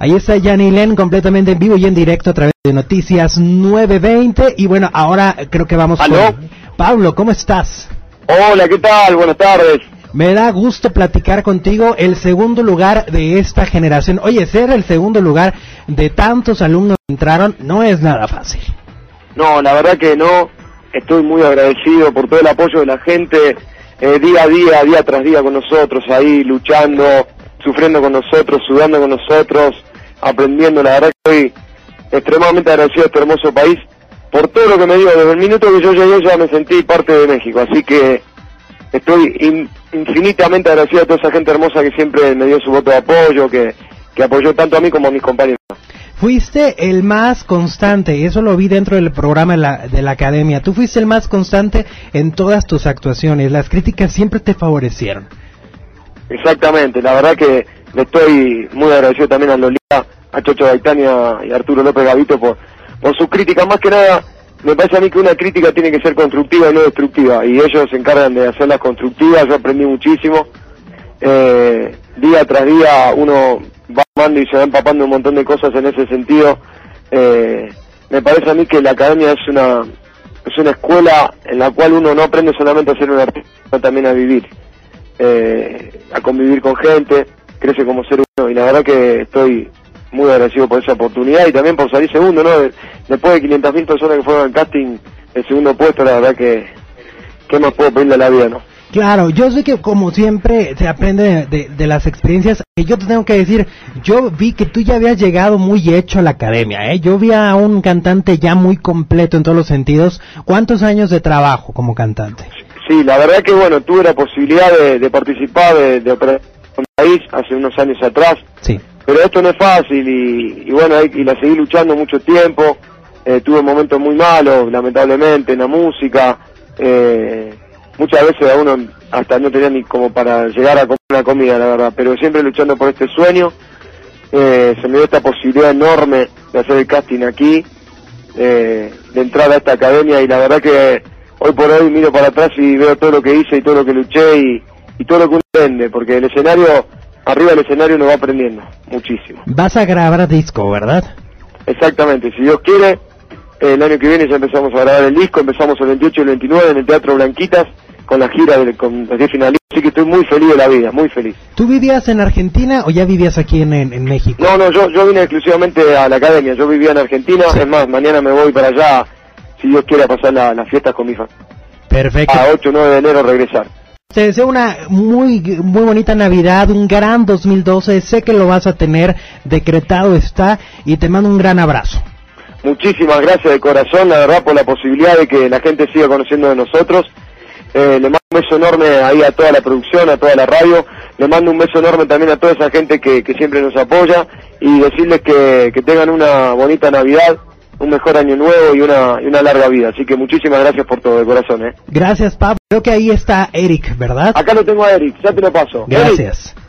Ahí está Yanilén completamente en vivo y en directo a través de Noticias 920. Y bueno, ahora creo que vamos ¿Aló? con Pablo. ¿Cómo estás? Hola, ¿qué tal? Buenas tardes. Me da gusto platicar contigo. El segundo lugar de esta generación. Oye, ser el segundo lugar de tantos alumnos que entraron no es nada fácil. No, la verdad que no. Estoy muy agradecido por todo el apoyo de la gente, día a día, día tras día con nosotros, ahí luchando, sufriendo con nosotros, sudando con nosotros, aprendiendo. La verdad que estoy extremadamente agradecido a este hermoso país por todo lo que me dio. Desde el minuto que yo llegué ya me sentí parte de México, así que estoy infinitamente agradecido a toda esa gente hermosa que siempre me dio su voto de apoyo, que apoyó tanto a mí como a mis compañeros. Fuiste el más constante, eso lo vi dentro del programa de la academia. Tú fuiste el más constante en todas tus actuaciones, las críticas siempre te favorecieron. Exactamente, la verdad que le estoy muy agradecido también a Lolita, a Chocho Gaitán y a Arturo López Gavito por sus críticas. Más que nada, me parece a mí que una crítica tiene que ser constructiva y no destructiva, y ellos se encargan de hacerlas constructivas. Yo aprendí muchísimo, día tras día uno va amando y se va empapando un montón de cosas en ese sentido. Me parece a mí que la academia es una escuela en la cual uno no aprende solamente a ser un artista, sino también a vivir, a convivir con gente, crece como ser humano, y la verdad que estoy muy agradecido por esa oportunidad y también por salir segundo, ¿no? Después de 500.000 personas que fueron al casting, el segundo puesto, la verdad que ¿qué más puedo pedirle a la vida, no? Claro, yo sé que como siempre se aprende de las experiencias. Yo te tengo que decir, yo vi que tú ya habías llegado muy hecho a la academia, ¿eh? Yo vi a un cantante ya muy completo en todos los sentidos. ¿Cuántos años de trabajo como cantante? Sí, la verdad que bueno, tuve la posibilidad de participar de Operación País hace unos años atrás. Sí. Pero esto no es fácil y bueno, y la seguí luchando mucho tiempo. Tuve momentos muy malos, lamentablemente, en la música. Muchas veces a uno hasta no tenía ni como para llegar a comer una comida, la verdad, pero siempre luchando por este sueño. Se me dio esta posibilidad enorme de hacer el casting aquí, de entrar a esta academia, y la verdad que hoy por hoy miro para atrás y veo todo lo que hice y todo lo que luché y todo lo que uno aprende, porque el escenario, arriba del escenario uno va aprendiendo muchísimo. Vas a grabar disco, ¿verdad? Exactamente, si Dios quiere, el año que viene ya empezamos a grabar el disco. Empezamos el 28 y el 29 en el Teatro Blanquitas con la gira con los 10 finalistas, así que estoy muy feliz de la vida, muy feliz. ¿Tú vivías en Argentina o ya vivías aquí en México? No, yo vine exclusivamente a la academia. Yo vivía en Argentina, sí. Es más, mañana me voy para allá, si Dios quiere, a pasar las fiestas con mi familia. Perfecto. A 8 o 9 de enero regresar. Te deseo una muy bonita Navidad, un gran 2012, sé que lo vas a tener, decretado está, y te mando un gran abrazo. Muchísimas gracias de corazón, la verdad, por la posibilidad de que la gente siga conociendo de nosotros. Le mando un beso enorme ahí a toda la producción, a toda la radio. Le mando un beso enorme también a toda esa gente que siempre nos apoya, y decirles que tengan una bonita Navidad, un mejor año nuevo y una larga vida. Así que muchísimas gracias por todo, de corazón. Gracias, Pablo. Creo que ahí está Eric, ¿verdad? Acá lo tengo a Eric, ya te lo paso. Gracias. Eric.